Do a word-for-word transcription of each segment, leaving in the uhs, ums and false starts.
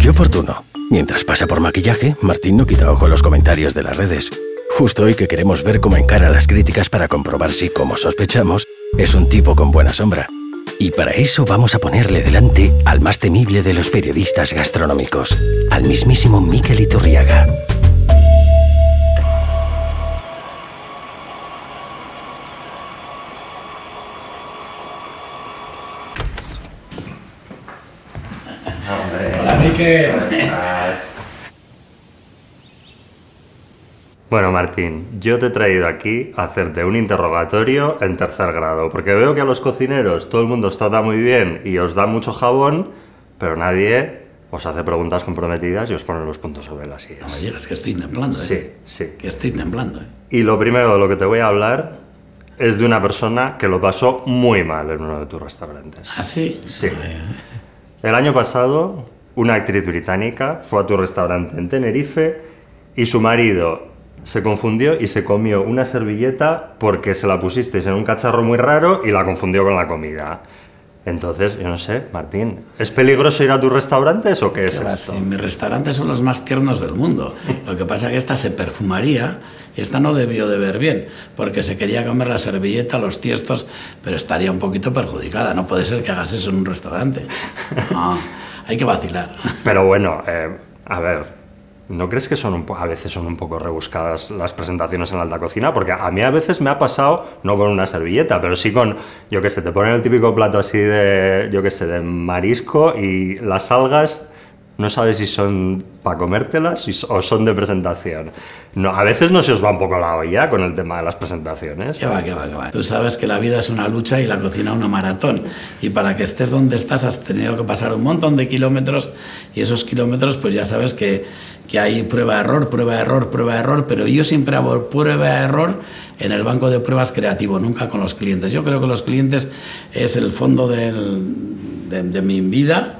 Qué oportuno. Mientras pasa por maquillaje, Martín no quita ojo a los comentarios de las redes. Justo hoy que queremos ver cómo encara las críticas para comprobar si, como sospechamos, es un tipo con buena sombra. Y para eso vamos a ponerle delante al más temible de los periodistas gastronómicos, al mismísimo Mikel Iturriaga. Hola, Mikel. Bueno, Martín, yo te he traído aquí a hacerte un interrogatorio en tercer grado, porque veo que a los cocineros todo el mundo os trata muy bien y os da mucho jabón, pero nadie os hace preguntas comprometidas y os pone los puntos sobre las sillas. No me digas que estoy temblando, ¿eh? Sí, sí. Que estoy temblando, ¿eh? Y lo primero de lo que te voy a hablar es de una persona que lo pasó muy mal en uno de tus restaurantes. ¿Ah, sí? Sí. El año pasado, una actriz británica fue a tu restaurante en Tenerife y su marido se confundió y se comió una servilleta porque se la pusisteis en un cacharro muy raro y la confundió con la comida. Entonces, yo no sé, Martín, ¿es peligroso ir a tus restaurantes o qué es ¿Qué esto? va? Si mis restaurantes son los más tiernos del mundo. Lo que pasa es que esta se perfumaría y esta no debió de ver bien, porque se quería comer la servilleta, los tiestos, pero estaría un poquito perjudicada. No puede ser que hagas eso en un restaurante. No, hay que vacilar. Pero bueno, eh, a ver, ¿no crees que son un po- a veces son un poco rebuscadas las presentaciones en la alta cocina? Porque a mí a veces me ha pasado, no con una servilleta, pero sí con, yo qué sé, te ponen el típico plato así de, yo qué sé, de marisco y las algas no sabes si son para comértelas o son de presentación. No, a veces no se os va un poco la olla con el tema de las presentaciones. ¿Qué va, qué va, qué va? Tú sabes que la vida es una lucha y la cocina una maratón. Y para que estés donde estás has tenido que pasar un montón de kilómetros y esos kilómetros pues ya sabes que, que hay prueba-error, prueba-error, prueba-error, pero yo siempre hago prueba-error en el banco de pruebas creativo, nunca con los clientes. Yo creo que los clientes es el fondo del, de, de mi vida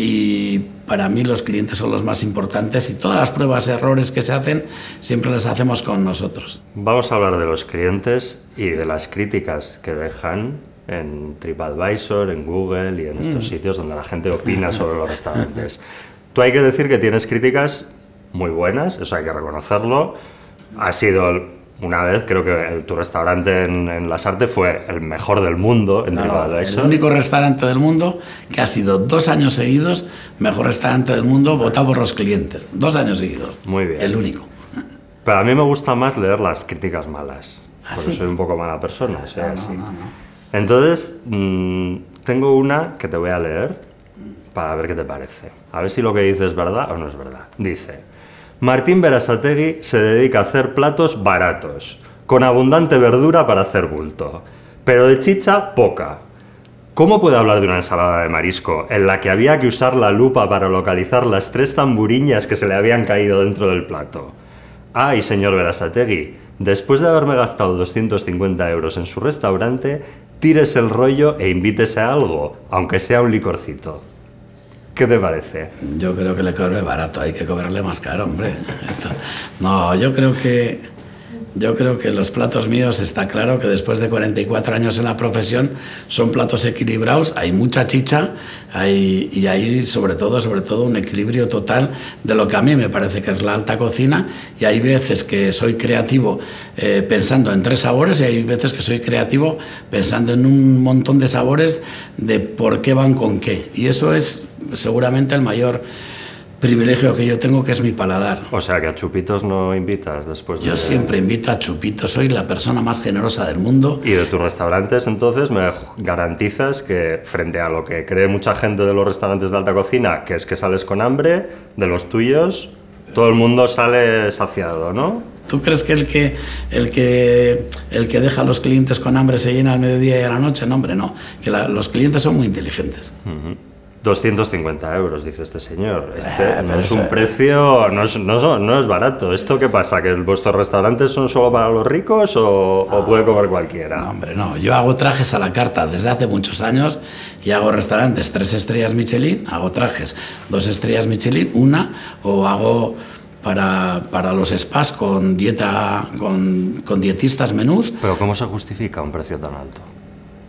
y para mí los clientes son los más importantes y todas las pruebas, errores que se hacen, siempre las hacemos con nosotros. Vamos a hablar de los clientes y de las críticas que dejan en TripAdvisor, en Google y en estos mm. sitios donde la gente opina sobre los restaurantes. Tú hay que decir que tienes críticas muy buenas, eso hay que reconocerlo. Ha sido... Una vez, creo que el, tu restaurante en, en Lasarte fue el mejor del mundo en TripAdvisor. El único restaurante del mundo que ha sido dos años seguidos mejor restaurante del mundo votado por los clientes. Dos años seguidos. Muy bien. El único. Pero a mí me gusta más leer las críticas malas. ¿Ah, porque sí? soy un poco mala persona. O sea, no, no, así. no, no. Entonces, mmm, tengo una que te voy a leer para ver qué te parece. A ver si lo que dices es verdad o no es verdad. Dice: Martín Berasategui se dedica a hacer platos baratos, con abundante verdura para hacer bulto, pero de chicha poca. ¿Cómo puede hablar de una ensalada de marisco en la que había que usar la lupa para localizar las tres tamburiñas que se le habían caído dentro del plato? Ay, señor Berasategui, después de haberme gastado doscientos cincuenta euros en su restaurante, tírese el rollo e invítese a algo, aunque sea un licorcito. ¿Qué te parece? Yo creo que le cobre barato, hay que cobrarle más caro, hombre. Esto, no, yo creo que yo creo que los platos míos está claro que después de cuarenta y cuatro años en la profesión son platos equilibrados, hay mucha chicha hay, y hay sobre todo, sobre todo un equilibrio total de lo que a mí me parece que es la alta cocina, y hay veces que soy creativo eh, pensando en tres sabores y hay veces que soy creativo pensando en un montón de sabores de por qué van con qué, y eso es seguramente el mayor privilegio que yo tengo, que es mi paladar. O sea, que a chupitos no invitas después de... Yo siempre invito a chupitos, soy la persona más generosa del mundo. Y de tus restaurantes, entonces, me garantizas que frente a lo que cree mucha gente de los restaurantes de alta cocina, que es que sales con hambre, de los tuyos, todo el mundo sale saciado, ¿no? ¿Tú crees que el que, el que, el que deja a los clientes con hambre se llena al mediodía y a la noche? No, hombre, no. Que la, los clientes son muy inteligentes. Uh-huh. doscientos cincuenta euros, dice este señor. Este eh, no es un eso... precio, no es, no, no es barato. ¿Esto qué pasa? ¿Que vuestros restaurantes son solo para los ricos o, no, o puede comer cualquiera? No, hombre, no. Yo hago trajes a la carta desde hace muchos años y hago restaurantes tres estrellas Michelin, hago trajes dos estrellas Michelin, una, o hago para, para los spas con dieta, con, con dietistas menús. ¿Pero cómo se justifica un precio tan alto?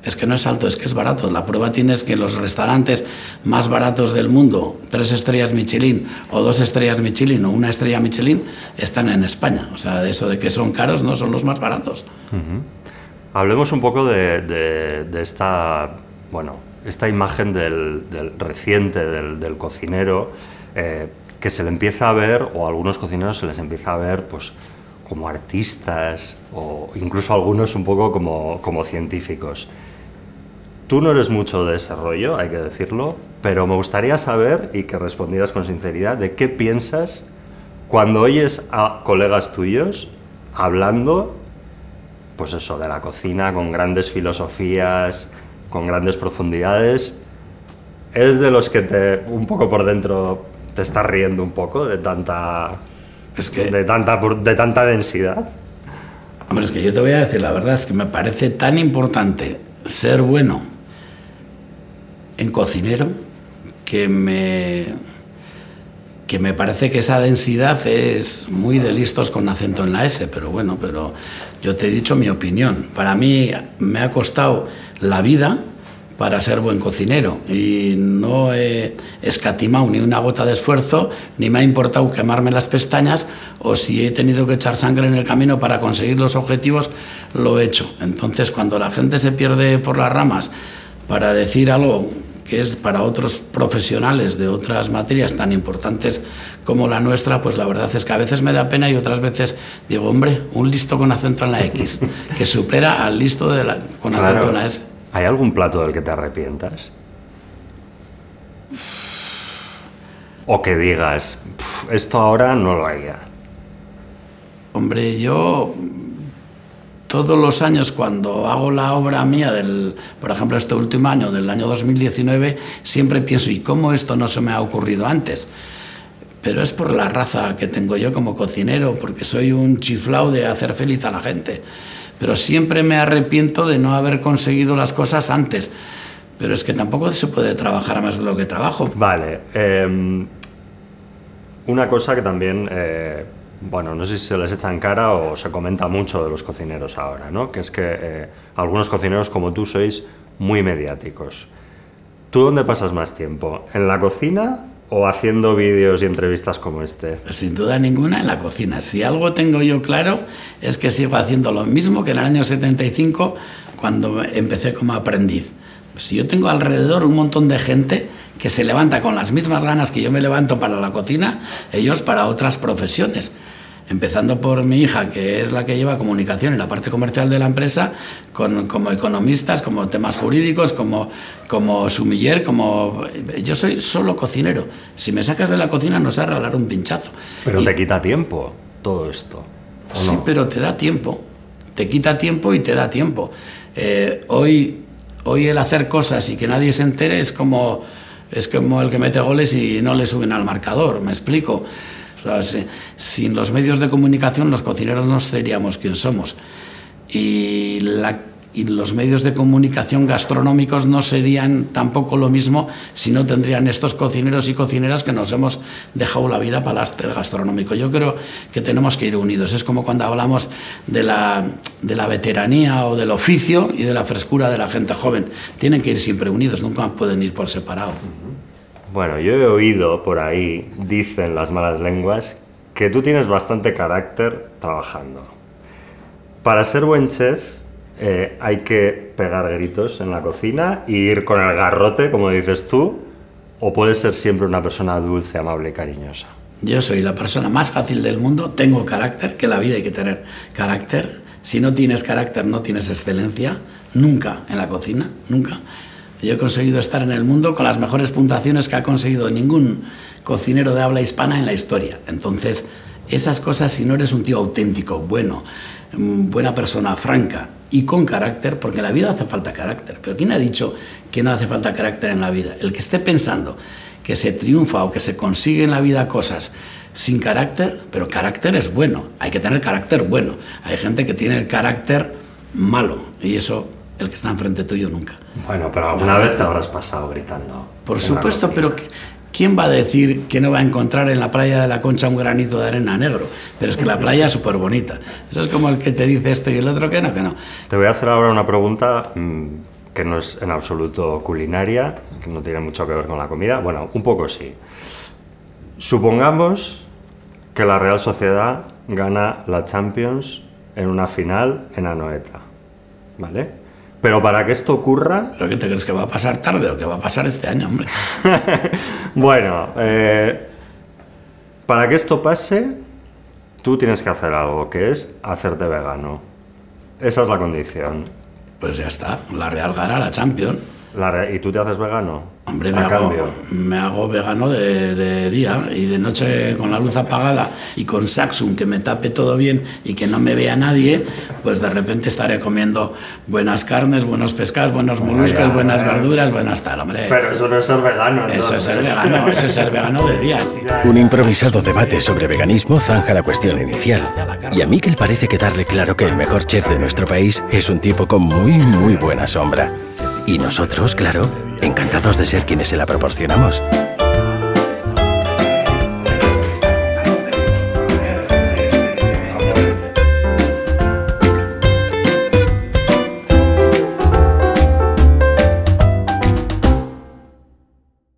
Es que no es alto, es que es barato. La prueba tienes que los restaurantes más baratos del mundo, tres estrellas Michelin o dos estrellas Michelin o una estrella Michelin, están en España. O sea, de eso de que son caros, no son los más baratos. Uh-huh. Hablemos un poco de, de, de esta, bueno, esta imagen del, del reciente del, del cocinero, eh, que se le empieza a ver, o a algunos cocineros se les empieza a ver, pues, como artistas o incluso algunos un poco como, como científicos. Tú no eres mucho de ese rollo, hay que decirlo, pero me gustaría saber, y que respondieras con sinceridad, de qué piensas cuando oyes a colegas tuyos hablando, pues eso, de la cocina con grandes filosofías, con grandes profundidades. ¿Eres de los que te, un poco por dentro te estás riendo un poco de tanta, es que, de tanta, de tanta densidad? Hombre, es que yo te voy a decir, la verdad es que me parece tan importante ser bueno en cocinero que me, que me parece que esa densidad es muy de listos con acento en la S, pero bueno, pero yo te he dicho mi opinión. Para mí me ha costado la vida para ser buen cocinero y no he escatimado ni una gota de esfuerzo, ni me ha importado quemarme las pestañas, o si he tenido que echar sangre en el camino para conseguir los objetivos, lo he hecho. Entonces, cuando la gente se pierde por las ramas para decir algo que es para otros profesionales de otras materias tan importantes como la nuestra, pues la verdad es que a veces me da pena y otras veces digo, hombre, un listo con acento en la X, que supera al listo de la, con acento Claro. en la S. ¿Hay algún plato del que te arrepientas? O que digas, esto ahora no lo haría. Hombre, yo todos los años cuando hago la obra mía, del, por ejemplo este último año, del año dos mil diecinueve, siempre pienso, ¿y cómo esto no se me ha ocurrido antes? Pero es por la raza que tengo yo como cocinero, porque soy un chiflao de hacer feliz a la gente. Pero siempre me arrepiento de no haber conseguido las cosas antes. Pero es que tampoco se puede trabajar más de lo que trabajo. Vale. Eh, una cosa que también, eh, bueno, no sé si se les echa en cara o se comenta mucho de los cocineros ahora, ¿no? Que es que eh, algunos cocineros como tú sois muy mediáticos. ¿Tú dónde pasas más tiempo? ¿En la cocina o haciendo vídeos y entrevistas como este? Sin duda ninguna en la cocina. Si algo tengo yo claro es que sigo haciendo lo mismo que en el año setenta y cinco cuando empecé como aprendiz. Si yo tengo alrededor un montón de gente que se levanta con las mismas ganas que yo me levanto para la cocina, ellos para otras profesiones. Empezando por mi hija, que es la que lleva comunicación en la parte comercial de la empresa, con, como economistas, como temas jurídicos, como, como sumiller, como... Yo soy solo cocinero. Si me sacas de la cocina no sé arreglar un pinchazo. Pero y, te quita tiempo todo esto, ¿o sí, no? pero te da tiempo. Te quita tiempo y te da tiempo. Eh, hoy, hoy el hacer cosas y que nadie se entere es como, es como el que mete goles y no le suben al marcador, ¿me explico? O sea, si, sin los medios de comunicación los cocineros no seríamos quien somos. Y, la, y los medios de comunicación gastronómicos no serían tampoco lo mismo si no tendrían estos cocineros y cocineras que nos hemos dejado la vida para el gastronómico. Yo creo que tenemos que ir unidos. Es como cuando hablamos de la, de la veteranía o del oficio y de la frescura de la gente joven. Tienen que ir siempre unidos, nunca pueden ir por separado. Bueno, yo he oído por ahí, dicen las malas lenguas, que tú tienes bastante carácter trabajando. Para ser buen chef eh, hay que pegar gritos en la cocina y ir con el garrote, como dices tú, o puedes ser siempre una persona dulce, amable y cariñosa. Yo soy la persona más fácil del mundo, tengo carácter, que en la vida hay que tener carácter. Si no tienes carácter no tienes excelencia, nunca en la cocina, nunca. Yo he conseguido estar en el mundo con las mejores puntuaciones que ha conseguido ningún cocinero de habla hispana en la historia. Entonces, esas cosas, si no eres un tío auténtico, bueno, buena persona, franca y con carácter, porque en la vida hace falta carácter. Pero ¿quién ha dicho que no hace falta carácter en la vida? El que esté pensando que se triunfa o que se consigue en la vida cosas sin carácter, pero carácter es bueno, hay que tener carácter bueno. Hay gente que tiene el carácter malo y eso... el que está enfrente tuyo nunca. Bueno, pero alguna no, vez te habrás pasado gritando. Por supuesto, pero ¿quién va a decir que no va a encontrar en la playa de la Concha un granito de arena negro? Pero es que la playa es súper bonita. Eso es como el que te dice esto y el otro que no, que no. Te voy a hacer ahora una pregunta mmm, que no es en absoluto culinaria, que no tiene mucho que ver con la comida. Bueno, un poco sí. Supongamos que la Real Sociedad gana la Champions en una final en Anoeta, ¿vale? Pero para que esto ocurra... ¿Pero qué te crees, que va a pasar tarde o que va a pasar este año, hombre? Bueno, eh, para que esto pase, tú tienes que hacer algo, que es hacerte vegano. Esa es la condición. Pues ya está, la Real gana la Champions. La Re- ¿Y tú te haces vegano? Hombre, me A hago, cambio. me hago vegano de, de día y de noche con la luz apagada y con Saxum, que me tape todo bien y que no me vea nadie, pues de repente estaré comiendo buenas carnes, buenos pescados, buenos moluscos, ya, buenas eh. verduras, buenas tal, hombre. Pero eso no es ser vegano, Eso es ser entonces. vegano, eso es ser vegano de día, sí. Un improvisado debate sobre veganismo zanja la cuestión inicial. Y a Mikel parece quedarle claro que el mejor chef de nuestro país es un tipo con muy, muy buena sombra. Y nosotros, claro, encantados de ser quienes se la proporcionamos.